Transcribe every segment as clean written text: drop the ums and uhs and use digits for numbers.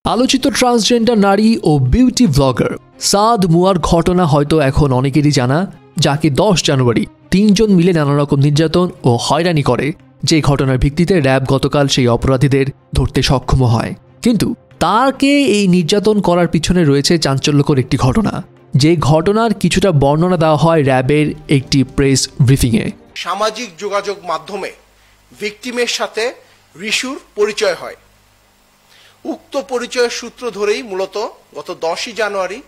আলোচিত ট্রান্সজেন্ডার নারী ও beauty blogger সাদ মুয়ার ঘটনা হয়তো এখন অনেকেরই জানা, যাকে 10 জানুয়ারি 3 জন মিলে নানা রকম নির্যাতন ও হয়রানি করে। যে ঘটনার ভিত্তিতে র্যাব গতকাল সেই অপরাধীদের ধরতে সক্ষম হয়। কিন্তু তাকে এই নির্যাতন করার পিছনে রয়েছে চাঞ্চল্যকর একটি ঘটনা, যে ঘটনার কিছুটা বর্ণনা দেওয়া হয় র্যাবের একটি প্রেস ব্রিফিংয়ে। সামাজিক যোগাযোগ মাধ্যমে ভিকটিমের সাথে রিশুর পরিচয় হয়। উক্ত পরিচয়ের সূত্র ধরেই মূলত গত 10 জানুয়ারি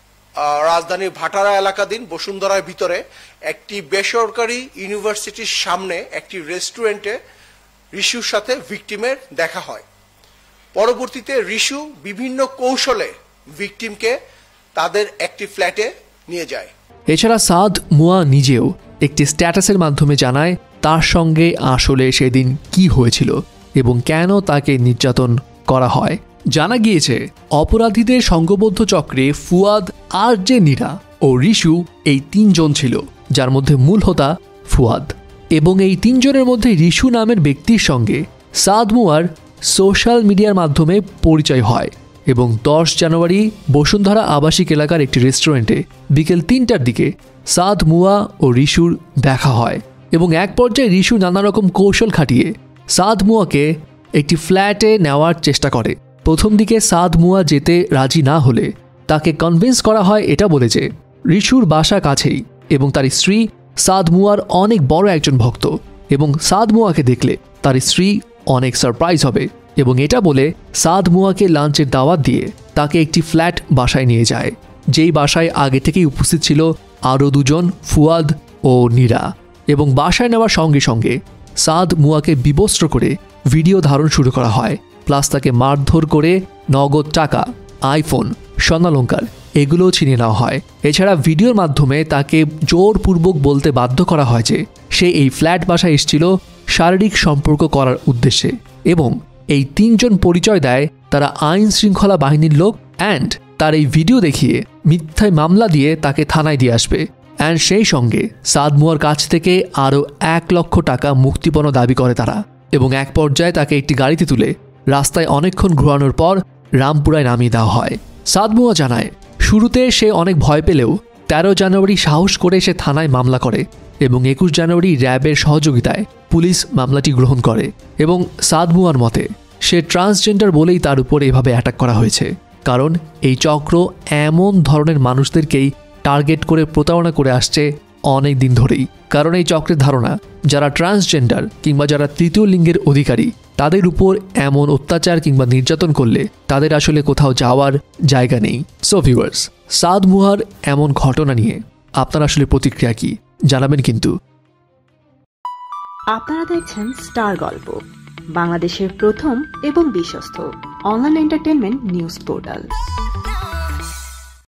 রাজধানীর ভাটারা এলাকাধীন বসুন্ধরার ভিতরে একটি বেসরকারি ইউনিভার্সিটির সামনে একটি রেস্টুরেন্টে রিশুর সাথে ভিকটিমের দেখা হয়। পরবর্তীতে রিশু বিভিন্ন কৌশলে ভিকটিমকে তাদের একটি ফ্ল্যাটে নিয়ে যায়। এছাড়া সাদ মুয়া নিজেও একটি স্ট্যাটাসের মাধ্যমে জানায় তার সঙ্গে আসলে সেদিন কি হয়েছিল এবং কেন তাকে নির্যাতন করা হয়। জানা গিয়েছে অপরাধীদের সংঘবদ্ধ চক্রে ফুয়াদ, আর জে নীরা ও রিশু এই 3 জন ছিল, যার মধ্যে মূল হোতা ফুয়াদ। এবং এই 3 জনের মধ্যে রিশু নামের ব্যক্তির সঙ্গে সাদ মুয়ার সোশ্যাল মিডিয়ার মাধ্যমে পরিচয় হয় এবং 10 জানুয়ারি বসুন্ধরা আবাসিক এলাকার একটি রেস্টুরেন্টে বিকেল 3টার দিকে সাদ মুয়া ও রিশুর দেখা হয় এবং এক পর্যায়ে রিশু নানা রকম কৌশল খাটিয়ে সাদ মুয়াকে একটি ফ্ল্যাটে নেওয়ার চেষ্টা করে। প্রথম দিকে সাদ মুয়া যেতে রাজি না হলে তাকে কনভিন্স করা হয় এটা বলে যে রিশুর বাসা কাছেই এবং তার স্ত্রী সাদ মুয়ার অনেক বড় একজন ভক্ত এবং সাদ মুয়াকে দেখলে তার স্ত্রী অনেক সারপ্রাইজ হবে এবং এটা বলে সাদ মুয়াকে লাঞ্চের দাওয়াত দিয়ে তাকে একটি ফ্ল্যাট বাসায় নিয়ে যায়, যেই বাসায় আগে থেকেই উপস্থিত ছিল আরও 2 জন, ফুয়াদ ও নীরা। এবং বাসায় নেওয়ার সঙ্গে সঙ্গে সাদ মুয়াকে বিবস্ত্র করে ভিডিও ধারণ শুরু করা হয়, প্লাস তাকে মারধর করে নগদ টাকা, আইফোন, স্বর্ণালংকার এগুলোও ছিনিয়ে নেওয়া হয়। এছাড়া ভিডিওর মাধ্যমে তাকে জোরপূর্বক বলতে বাধ্য করা হয় যে সে এই ফ্ল্যাট বাসায় এসেছিল শারীরিক সম্পর্ক করার উদ্দেশ্যে এবং এই 3 জন পরিচয় দেয় তারা আইন শৃঙ্খলা বাহিনীর লোক অ্যান্ড তার এই ভিডিও দেখিয়ে মিথ্যায় মামলা দিয়ে তাকে থানায় দিয়ে আসবে। অ্যান্ড সেই সঙ্গে সাদ মুয়ার কাছ থেকে আরও 1 লক্ষ টাকা মুক্তিপণ দাবি করে তারা এবং এক পর্যায়ে তাকে একটি গাড়িতে তুলে রাস্তায় অনেকক্ষণ ঘোরানোর পর রামপুরায় নামিয়ে দেওয়া হয়। সাদ মুয়া জানায় শুরুতে সে অনেক ভয় পেলেও 13 জানুয়ারি সাহস করে সে থানায় মামলা করে এবং 21 জানুয়ারি র্যাবের সহযোগিতায় পুলিশ মামলাটি গ্রহণ করে এবং সাদ মুয়ার মতে সে ট্রান্সজেন্ডার বলেই তার উপর এভাবে অ্যাটাক করা হয়েছে, কারণ এই চক্র এমন ধরনের মানুষদেরকেই টার্গেট করে প্রতারণা করে আসছে অনেক দিন ধরেই। কারণ এই চক্রের ধারণা যারা ট্রান্সজেন্ডার কিংবা যারা তৃতীয় লিঙ্গের অধিকারী তাদের উপর এমন অত্যাচার কিংবা নির্যাতন করলে তাদের আসলে কোথাও যাওয়ার জায়গা নেই। সো ভিউয়ার্স, সাদ মুয়ার এমন ঘটনা নিয়ে আপনার আসলে প্রতিক্রিয়া কি জানাবেন কিন্তু। আপনারা দেখছেন স্টার গল্প, বাংলাদেশের প্রথম এবং বিশ্বস্ত অনলাইন এন্টারটেইনমেন্ট নিউজ পোর্টাল।